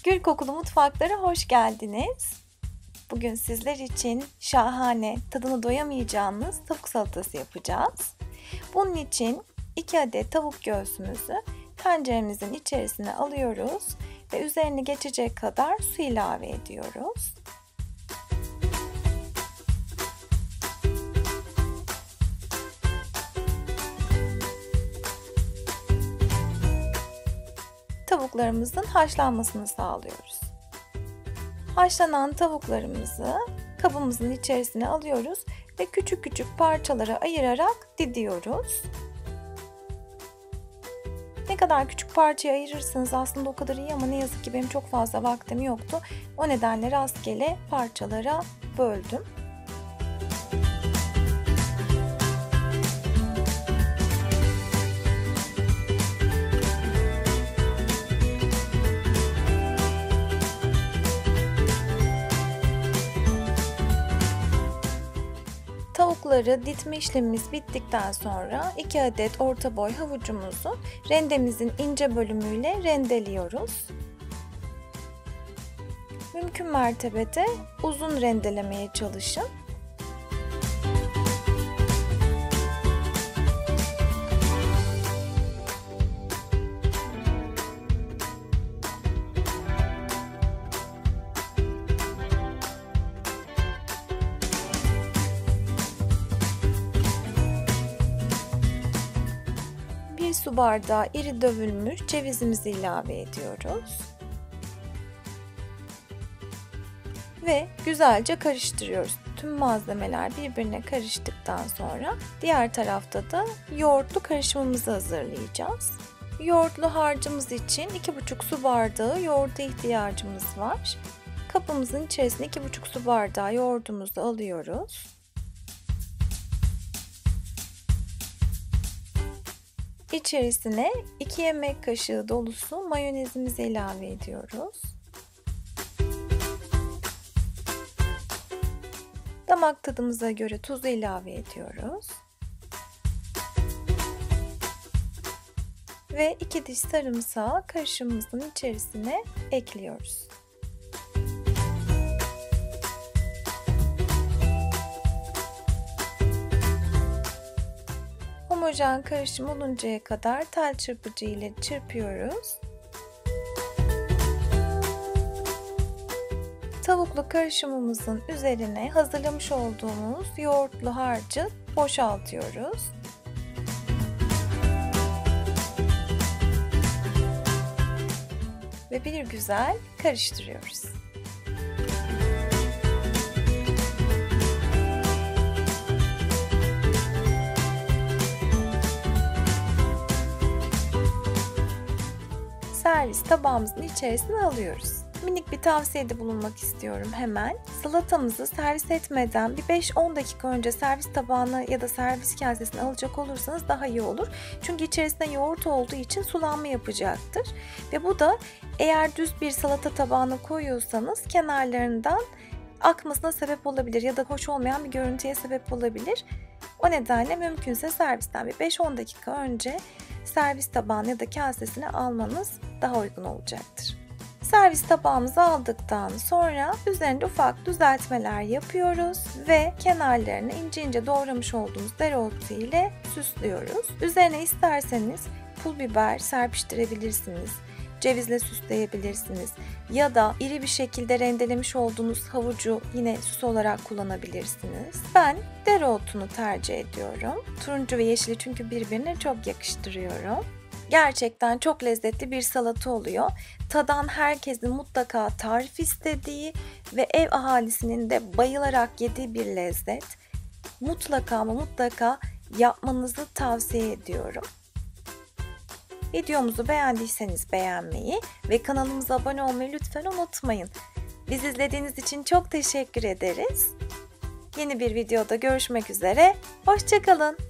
Gül Kokulu Mutfaklara hoş geldiniz. Bugün sizler için şahane, tadını doyamayacağınız tavuk salatası yapacağız. Bunun için 2 adet tavuk göğsümüzü tenceremizin içerisine alıyoruz ve üzerine geçecek kadar su ilave ediyoruz. Tavuklarımızın haşlanmasını sağlıyoruz. Haşlanan tavuklarımızı kabımızın içerisine alıyoruz ve küçük küçük parçalara ayırarak didiyoruz. Ne kadar küçük parçaya ayırırsanız aslında o kadar iyi ama ne yazık ki benim çok fazla vaktim yoktu. O nedenle rastgele parçalara böldüm. Tavukları ditme işlemimiz bittikten sonra 2 adet orta boy havucumuzu rendemizin ince bölümüyle rendeliyoruz. Mümkün mertebede uzun rendelemeye çalışın. Bir su bardağı iri dövülmüş cevizimizi ilave ediyoruz. Ve güzelce karıştırıyoruz. Tüm malzemeler birbirine karıştıktan sonra diğer tarafta da yoğurtlu karışımımızı hazırlayacağız. Yoğurtlu harcımız için 2,5 su bardağı yoğurta ihtiyacımız var. Kabımızın içerisine 2,5 su bardağı yoğurdumuzu alıyoruz. İçerisine 2 yemek kaşığı dolusu mayonezimizi ilave ediyoruz. Damak tadımıza göre tuzu ilave ediyoruz. Ve 2 diş sarımsağı karışımımızın içerisine ekliyoruz. Homojen karışım oluncaya kadar tel çırpıcı ile çırpıyoruz. Tavuklu karışımımızın üzerine hazırlamış olduğumuz yoğurtlu harcı boşaltıyoruz. Ve bir güzel karıştırıyoruz. Servis tabağımızın içerisine alıyoruz. Minik bir tavsiyede bulunmak istiyorum hemen. Salatamızı servis etmeden bir 5-10 dakika önce servis tabağına ya da servis kasesine alacak olursanız daha iyi olur. Çünkü içerisinde yoğurt olduğu için sulanma yapacaktır. Ve bu da eğer düz bir salata tabağına koyuyorsanız kenarlarından akmasına sebep olabilir ya da hoş olmayan bir görüntüye sebep olabilir. O nedenle mümkünse servisten bir 5-10 dakika önce servis tabağına ya da kasesine almanız daha uygun olacaktır. Servis tabağımızı aldıktan sonra üzerinde ufak düzeltmeler yapıyoruz ve kenarlarını ince ince doğramış olduğumuz dereotu ile süslüyoruz. Üzerine isterseniz pul biber serpiştirebilirsiniz. Cevizle süsleyebilirsiniz ya da iri bir şekilde rendelemiş olduğunuz havucu yine süs olarak kullanabilirsiniz. Ben dereotunu tercih ediyorum. Turuncu ve yeşili çünkü birbirine çok yakıştırıyorum. Gerçekten çok lezzetli bir salata oluyor. Tadan herkesin mutlaka tarif istediği ve ev ahalisinin de bayılarak yediği bir lezzet. Mutlaka ama mutlaka yapmanızı tavsiye ediyorum. Videomuzu beğendiyseniz beğenmeyi ve kanalımıza abone olmayı lütfen unutmayın. Bizi izlediğiniz için çok teşekkür ederiz. Yeni bir videoda görüşmek üzere. Hoşça kalın.